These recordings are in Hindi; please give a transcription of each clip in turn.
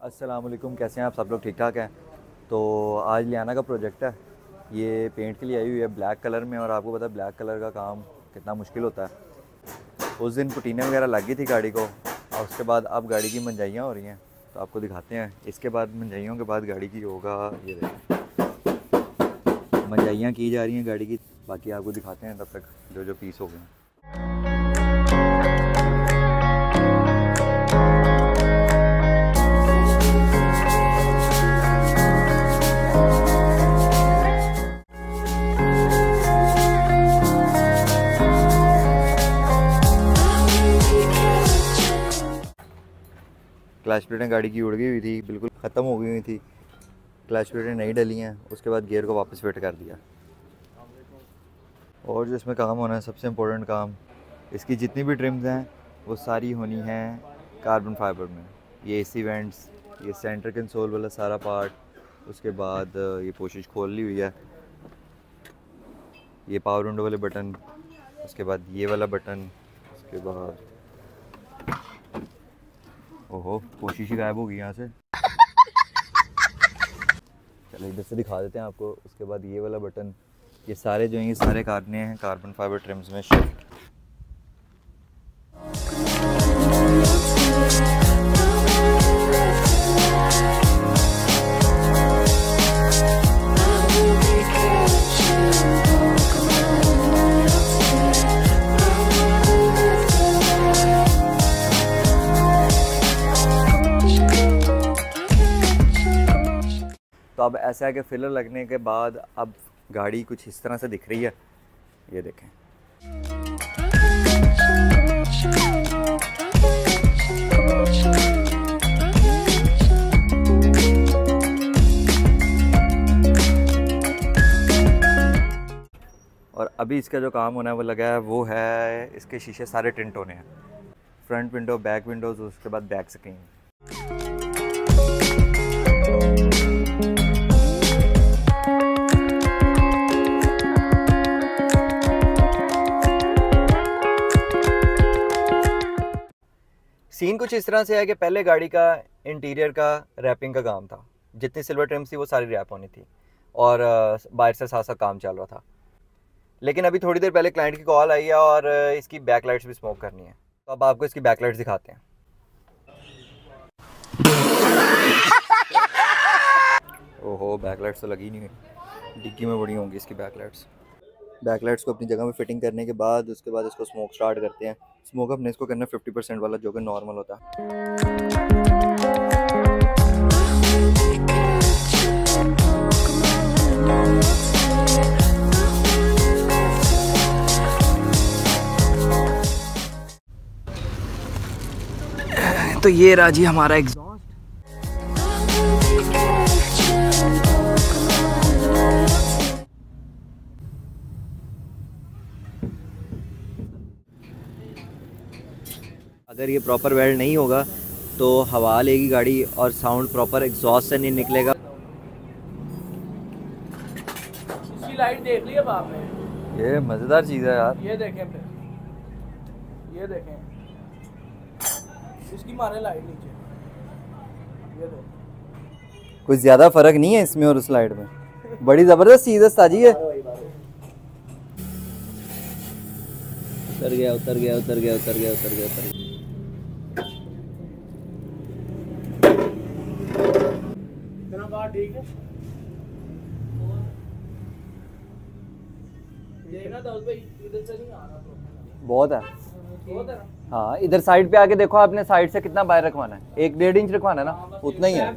अस्सलामुअलैकुम, कैसे हैं आप सब लोग? ठीक ठाक हैं। तो आज लियाना का प्रोजेक्ट है, ये पेंट के लिए आई हुई है ब्लैक कलर में। और आपको पता है ब्लैक कलर का काम कितना मुश्किल होता है। उस दिन पुटीने वगैरह लग गई थी गाड़ी को, और उसके बाद अब गाड़ी की मंजाइयाँ हो रही हैं, तो आपको दिखाते हैं। इसके बाद मंजाइयों के बाद गाड़ी की होगा, ये देखें मंजाइयाँ की जा रही हैं गाड़ी की। बाकी आपको दिखाते हैं तब तक जो जो पीस हो गए हैं। क्लच प्लेटें गाड़ी की उड़ गई हुई थी, बिल्कुल ख़त्म हो गई हुई थी। क्लच प्लेटें नहीं डली हैं, उसके बाद गियर को वापस फिट कर दिया। और जो इसमें काम होना है, सबसे इम्पोर्टेंट काम, इसकी जितनी भी ट्रिम्स हैं वो सारी होनी हैं कार्बन फाइबर में। ये एसी वेंट्स, ये सेंटर कंसोल वाला सारा पार्ट, उसके बाद ये कोशिश खोल ली हुई है, ये पावर विंडो वाले बटन, उसके बाद ये वाला बटन, उसके बाद ओहो कोशिश ही गायब होगी यहाँ से। चलो इधर से दिखा देते हैं आपको। उसके बाद ये वाला बटन, ये सारे जो हैं ये सारे करने हैं कार्बन फाइबर ट्रिम्स में शिफ्ट। तो अब ऐसा है कि फिलर लगने के बाद अब गाड़ी कुछ इस तरह से दिख रही है, ये देखें। और अभी इसका जो काम होना है वो लगा है, वो है इसके शीशे सारे टिंट होने हैं, फ्रंट विंडो, बैक विंडोज, उसके बाद बैक स्क्रीन। सीन कुछ इस तरह से है कि पहले गाड़ी का इंटीरियर का रैपिंग का काम था, जितनी सिल्वर ट्रिम्स थी वो सारी रैप होनी थी, और बाहर से साथ साथ काम चल रहा था। लेकिन अभी थोड़ी देर पहले क्लाइंट की कॉल आई है और इसकी बैकलाइट्स भी स्मोक करनी है, तो अब आपको इसकी बैकलाइट्स दिखाते हैं। ओहो बैकलाइट्स तो लगी नहीं हुई, डिग्गी में बड़ी होंगी इसकी बैकलाइट्स। बैकलाइट्स को अपनी जगह में फिटिंग करने के बाद उसके बाद इसको स्मोक स्टार्ट करते हैं। स्मोक अपने इसको करना 50% वाला, जो कि नॉर्मल होता है। तो ये रहा जी हमारा एग्जॉस्ट। अगर ये प्रॉपर वेल्ड नहीं होगा तो हवा लेगी गाड़ी और साउंड प्रॉपर एग्जॉस्ट से नहीं निकलेगा। इसकी लाइट देख ली अब आपने? ये मज़ेदार चीज़ है यार। ये देखें, ये देखें, इसकी मारे लाइट नीचे, ये देखो। कुछ ज़्यादा फ़र्क नहीं है इसमें और उस लाइट में, बड़ी ज़बरदस्त चीज़ है ताजी है। उतर गया उतर गया उतर गया उतर गया उतर गया उतर गया। ठीक है, देखना दाऊद भाई, इधर से नहीं आ रहा तो बहुत है, बहुत है। हाँ इधर साइड पे आके देखो, आपने साइड से कितना बाहर रखवाना है, 1-1.5 इंच रखवाना है ना, उतना ही है।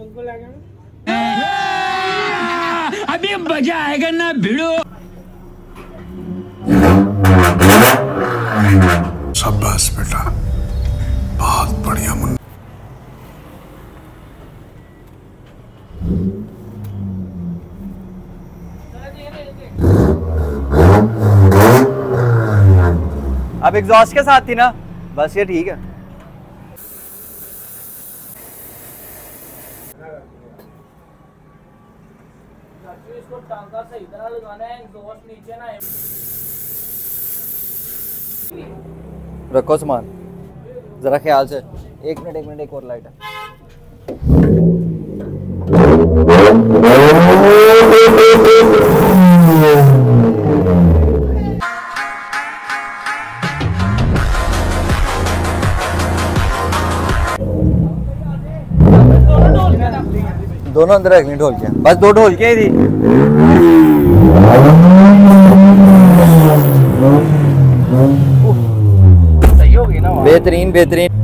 अभी मजा आएगा ना भिड़ो। शाबाश बेटा, बहुत बढ़िया मुन्ना। अब एग्जॉस्ट के साथ थी ना, बस ये ठीक है। इसको टांका सही तरह लगाना है, एग्जॉस्ट नीचे ना रखो सामान ज़रा ख्याल से। एक मिनट एक और लाइट है। दोनों अंदर रख ली ढोलकियाँ, बस 2 ढोलकियाँ ही थी। सही होगी ना वहाँ? बेहतरीन बेहतरीन।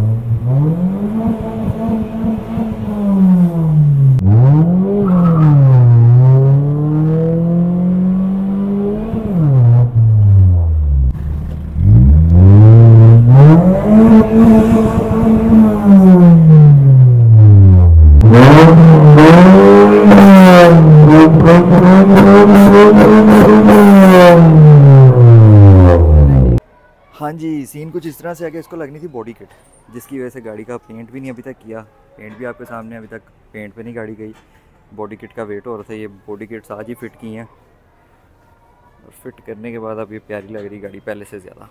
हाँ जी, सीन कुछ इस तरह से आके इसको लगनी थी बॉडी किट, जिसकी वजह से गाड़ी का पेंट भी नहीं अभी तक किया। पेंट भी आपके सामने, अभी तक पेंट पे नहीं गाड़ी गई। बॉडी किट का वेट हो रहा था। ये बॉडी किट्स आज ही फिट की हैं और फिट करने के बाद अब ये प्यारी लग रही गाड़ी पहले से ज़्यादा।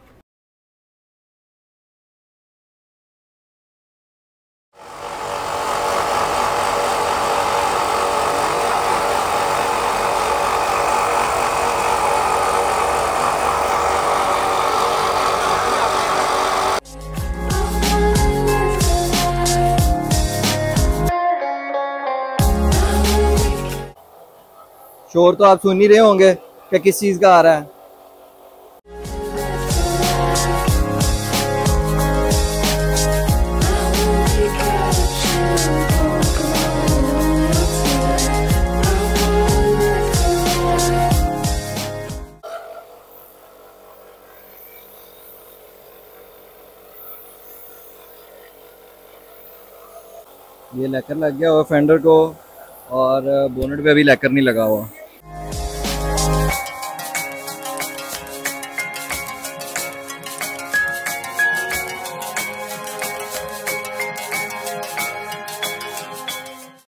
शोर तो आप सुन ही रहे होंगे कि किस चीज़ का आ रहा है। ये लैकर लग गया हुआ फेंडर को और बोनेट पे अभी लैकर नहीं लगा हुआ।